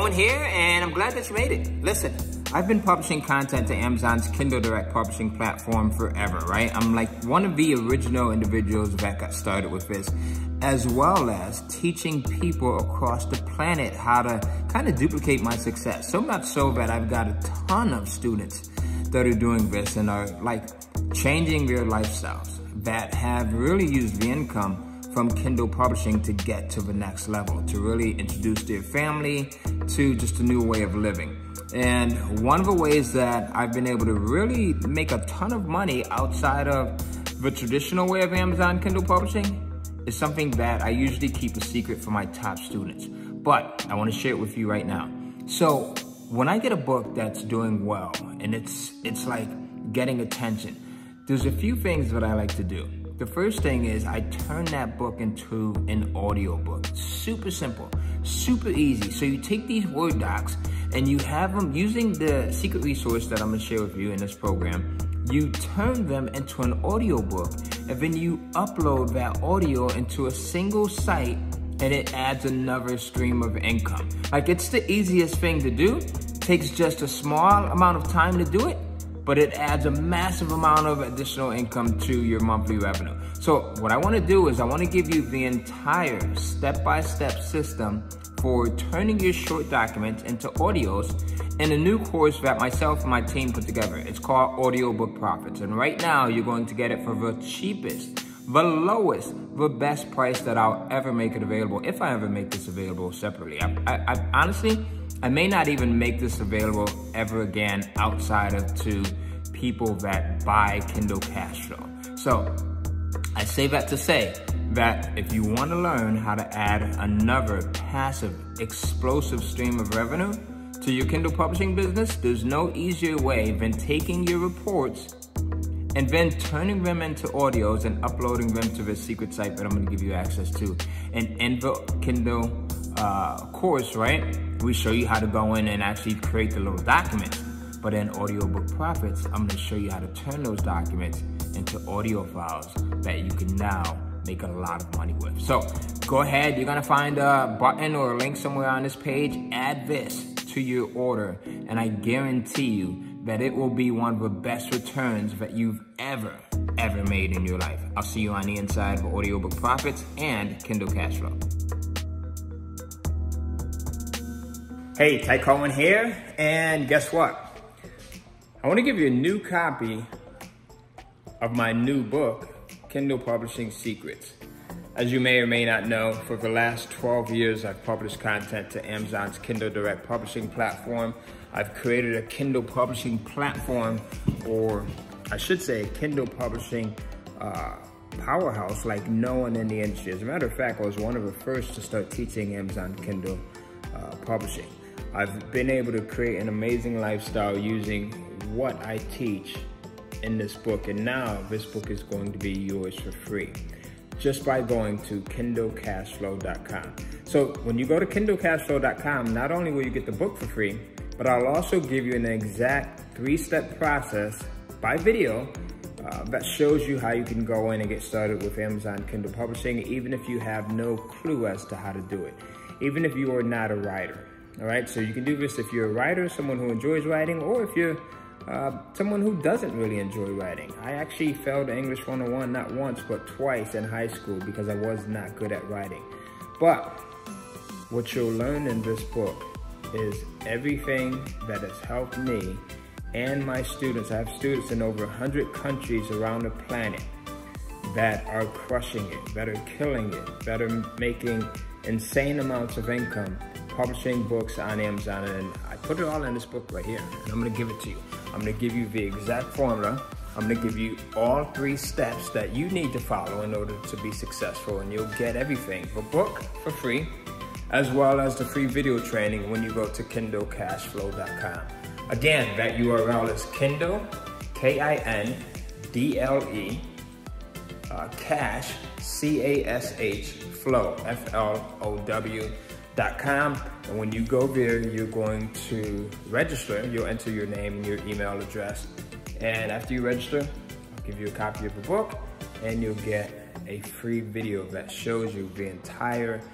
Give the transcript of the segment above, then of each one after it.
Cohen here, and I'm glad that you made it. Listen, I've been publishing content to Amazon's Kindle Direct publishing platform forever, right? I'm like one of the original individuals that got started with this, as well as teaching people across the planet how to kind of duplicate my success. So much so that I've got a ton of students that are doing this and are like changing their lifestyles, that have really used the income from Kindle publishing to get to the next level, to really introduce their family to just a new way of living. And one of the ways that I've been able to really make a ton of money outside of the traditional way of Amazon Kindle publishing is something that I usually keep a secret from my top students. But I want to share it with you right now. So when I get a book that's doing well and it's like getting attention, there's a few things that I like to do. The first thing is I turn that book into an audio book. Super simple, super easy. So you take these Word docs and you have them using the secret resource that I'm gonna share with you in this program. You turn them into an audio book, and then you upload that audio into a single site, and it adds another stream of income. Like, it's the easiest thing to do. Takes just a small amount of time to do it, but it adds a massive amount of additional income to your monthly revenue. So what I wanna do is I wanna give you the entire step-by-step system for turning your short documents into audios in a new course that myself and my team put together. It's called Audiobook Profits. And right now you're going to get it for the cheapest, the lowest, the best price that I'll ever make it available, if I ever make this available separately. I honestly, I may not even make this available ever again outside of to people that buy Kindle Cashflow. So I say that to say that if you want to learn how to add another passive, explosive stream of revenue to your Kindle publishing business, there's no easier way than taking your reports and then turning them into audios and uploading them to the secret site that I'm going to give you access to. And in the Kindle course, right, we show you how to go in and actually create the little documents. But in Audiobook Profits, I'm going to show you how to turn those documents into audio files that you can now make a lot of money with. So go ahead, you're going to find a button or a link somewhere on this page. Add this to your order, and I guarantee you that it will be one of the best returns that you've ever made in your life. I'll see you on the inside of Audiobook Profits and Kindle Cashflow. Hey, Ty Cohen here, and guess what? I want to give you a new copy of my new book, Kindle Publishing Secrets. As you may or may not know, for the last 12 years, I've published content to Amazon's Kindle Direct publishing platform. I've created a Kindle publishing platform, or I should say Kindle publishing powerhouse like no one in the industry. As a matter of fact, I was one of the first to start teaching Amazon Kindle publishing. I've been able to create an amazing lifestyle using what I teach in this book, and now this book is going to be yours for free just by going to KindleCashflow.com. So when you go to KindleCashflow.com, not only will you get the book for free, but I'll also give you an exact 3-step process by video that shows you how you can go in and get started with Amazon Kindle publishing, even if you have no clue as to how to do it, even if you are not a writer. All right, so you can do this if you're a writer, someone who enjoys writing, or if you're someone who doesn't really enjoy writing. I actually failed English 101 not once, but twice in high school because I was not good at writing. But what you'll learn in this book is everything that has helped me and my students. I have students in over 100 countries around the planet that are crushing it, that are killing it, that are making insane amounts of income publishing books on Amazon. And I put it all in this book right here, and I'm gonna give it to you. I'm gonna give you the exact formula. I'm gonna give you all 3 steps that you need to follow in order to be successful, and you'll get everything, the book for free, as well as the free video training when you go to KindleCashflow.com. Again, that URL is Kindle, K-I-N-D-L-E, cash, C-A-S-H, flow, F-L-O-W.com. And when you go there, you're going to register. You'll enter your name and your email address. And after you register, I'll give you a copy of the book, and you'll get a free video that shows you the entire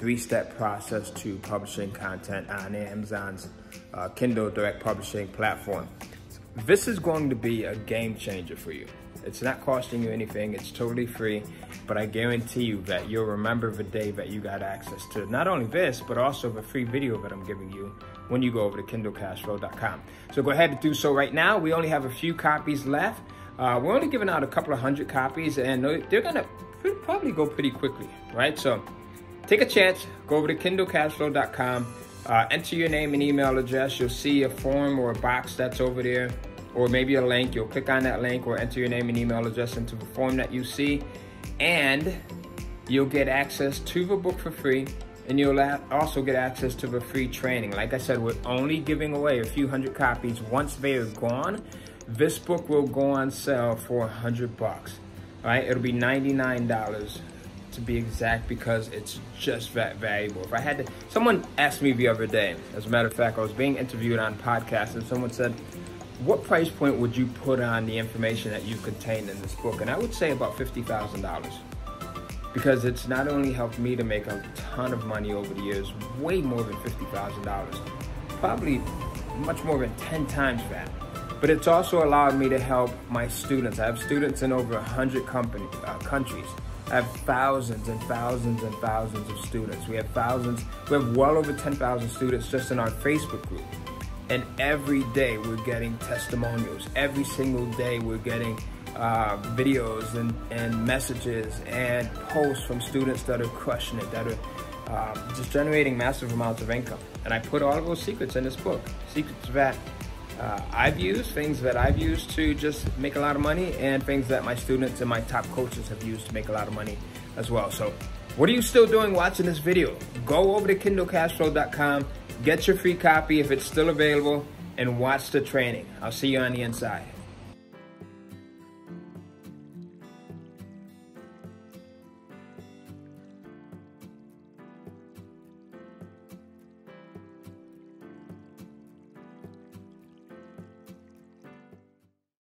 3-step process to publishing content on Amazon's Kindle Direct Publishing platform. This is going to be a game changer for you. It's not costing you anything, it's totally free, but I guarantee you that you'll remember the day that you got access to not only this, but also the free video that I'm giving you when you go over to KindleCashflow.com. So go ahead and do so right now. We only have a few copies left. We're only giving out a couple of 100 copies, and they're gonna probably go pretty quickly, right? So take a chance, go over to KindleCashflow.com, enter your name and email address. You'll see a form or a box that's over there, or maybe a link. You'll click on that link or enter your name and email address into the form that you see, and you'll get access to the book for free, and you'll also get access to the free training. Like I said, we're only giving away a few 100 copies. Once they are gone, this book will go on sale for $100, all right? It'll be $99 to be exact, because it's just that valuable. If I had to, someone asked me the other day, as a matter of fact, I was being interviewed on a podcast, and someone said, what price point would you put on the information that you contained in this book? And I would say about $50,000, because it's not only helped me to make a ton of money over the years, way more than $50,000, probably much more than 10 times that. But it's also allowed me to help my students. I have students in over 100 countries. I have thousands and thousands and thousands of students. We have well over 10,000 students just in our Facebook group. And every day we're getting testimonials. Every single day we're getting videos and messages and posts from students that are crushing it, that are just generating massive amounts of income. And I put all of those secrets in this book. Secrets that I've used, things that I've used to just make a lot of money, and things that my students and my top coaches have used to make a lot of money as well. So what are you still doing watching this video? Go over to KindleCashflow.com, get your free copy if it's still available, and watch the training. I'll see you on the inside.